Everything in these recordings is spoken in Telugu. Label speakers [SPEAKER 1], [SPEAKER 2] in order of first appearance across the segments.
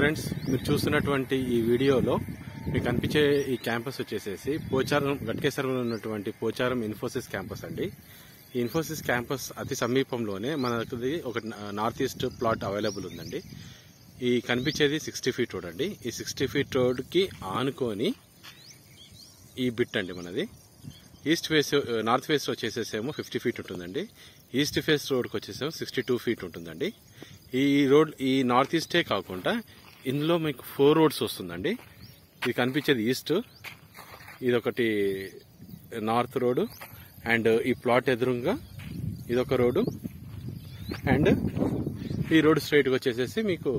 [SPEAKER 1] ఫ్రెండ్స్, మీరు చూస్తున్నటువంటి ఈ వీడియోలో మీకు కనిపించే ఈ క్యాంపస్ వచ్చేసేసి పోచారం గట్కేసర్లో ఉన్నటువంటి పోచారం ఇన్ఫోసిస్ క్యాంపస్ అండి. ఈ ఇన్ఫోసిస్ క్యాంపస్ అతి సమీపంలోనే మనకి ఒక నార్త్ ఈస్ట్ ప్లాట్ అవైలబుల్ ఉందండి. ఈ కనిపించేది 60 ఫీట్ రోడ్ అండి. ఈ 60 ఫీట్ రోడ్కి ఆనుకొని ఈ బిట్ అండి మనది. ఈస్ట్ ఫేస్ నార్త్ ఫేస్ వచ్చేసేసేమో 50 ఫీట్ ఉంటుందండి. ఈస్ట్ ఫేస్ రోడ్కి వచ్చేసేమో 62 ఫీట్ ఉంటుందండి. ఈ రోడ్ ఈ నార్త్ ఈస్టే కాకుండా ఇందులో మీకు 4 రోడ్స్ వస్తుందండి. ఇది కనిపించేది ఈస్ట్, ఇదొకటి నార్త్ రోడ్డు, అండ్ ఈ ప్లాట్ ఎదురుగా ఇదొక రోడ్డు, అండ్ ఈ రోడ్ స్ట్రైట్గా వచ్చేసేసి మీకు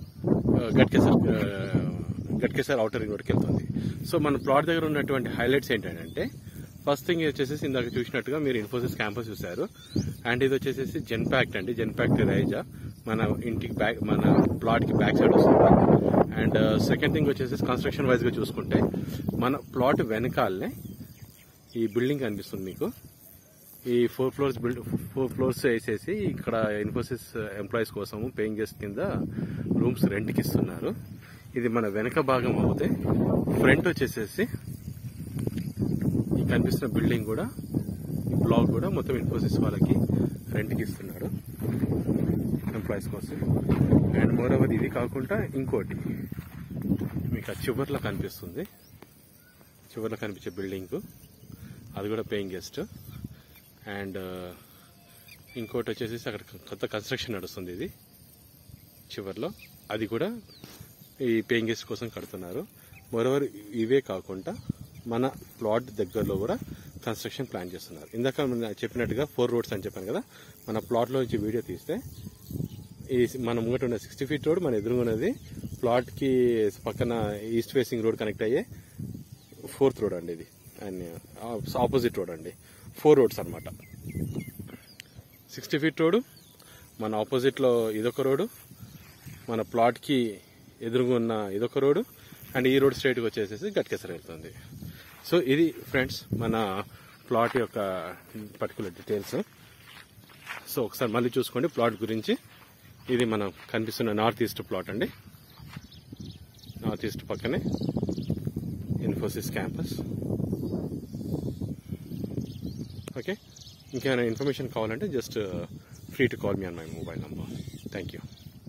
[SPEAKER 1] గట్కేసర్ ఔటర్ రింగ్ రోడ్కి వెళ్తుంది. సో మన ప్లాట్ దగ్గర ఉన్నటువంటి హైలైట్స్ ఏంటంటే, ఫస్ట్ థింగ్ వచ్చేసేసి ఇందాక చూసినట్టుగా మీరు ఇన్ఫోసిస్ క్యాంపస్ చూశారు, అండ్ ఇది వచ్చేసేసి జెన్పాక్ట్ అండి. జెన్పాక్ట్ రైజా మన ఇంటికి బ్యాక్, మన ప్లాట్ కి బ్యాక్ సైడ్ వస్తుంది. అండ్ సెకండ్ థింగ్ వచ్చేసి కన్స్ట్రక్షన్ వైజ్ గా చూసుకుంటే మన ప్లాట్ వెనకాలనే ఈ బిల్డింగ్ కనిపిస్తుంది మీకు. ఈ 4 ఫ్లోర్స్ వేసేసి ఇక్కడ ఇన్ఫోసిస్ ఎంప్లాయీస్ కోసము పేయింగ్ గెస్ట్ కింద రూమ్స్ రెంట్కి ఇస్తున్నారు. ఇది మన వెనక భాగం అవుతే ఫ్రంట్ వచ్చేసేసి ఈ కనిపిస్తున్న బిల్డింగ్ కూడా, ఈ బ్లాక్ కూడా మొత్తం ఇన్ఫోసిస్ వాళ్ళకి రెంట్కి ఇస్తున్నారు ఎంప్లాయీస్ కోసం. అండ్ మోర్ ఓవర్ ఇది కాకుండా ఇంకోటి మీకు ఆ చివర్లో కనిపిస్తుంది, చివర్లో కనిపించే బిల్డింగ్, అది కూడా పేయింగ్ గెస్ట్. అండ్ ఇంకోటి వచ్చేసి అక్కడ కొత్త కన్స్ట్రక్షన్ నడుస్తుంది ఇది చివర్లో, అది కూడా ఈ పేయింగ్ గెస్ట్ కోసం కడుతున్నారు. మోరోవర్ ఇవే కాకుండా మన ప్లాట్ దగ్గరలో కూడా కన్స్ట్రక్షన్ ప్లాన్ చేస్తున్నారు. ఇందాక చెప్పినట్టుగా 4 రోడ్స్ అని చెప్పాను కదా, మన ప్లాట్లో నుంచి వీడియో తీస్తే ఈ మన ముంగట ఉన్న 60 ఫీట్ రోడ్, మన ఎదురుగున్నది ప్లాట్ కి పక్కన ఈస్ట్ ఫేసింగ్ రోడ్ కనెక్ట్ అయ్యే 4th రోడ్ అండి ఇది, అండ్ ఆపోజిట్ రోడ్ అండి. 4 రోడ్స్ అనమాట. 60 ఫీట్ రోడ్, మన ఆపోజిట్ లో ఇదొక రోడ్డు, మన ప్లాట్ కి ఎదురుగా ఉన్న ఇదొక రోడ్డు, అండ్ ఈ రోడ్ స్ట్రైట్గా వచ్చేసేసి గట్కేసర్ వెళ్తుంది. సో ఇది ఫ్రెండ్స్ మన ప్లాట్ యొక్క పర్టికులర్ డీటెయిల్స్. సో ఒకసారి మళ్ళీ చూసుకోండి ప్లాట్ గురించి. ఇది మనం కనిపిస్తున్న నార్త్ ఈస్ట్ ప్లాట్ అండి. నార్త్ ఈస్ట్ పక్కనే ఇన్ఫోసిస్ క్యాంపస్. ఓకే, ఇంకేమైనా ఇన్ఫర్మేషన్ కావాలంటే just free to call me on my mobile number. Thank you.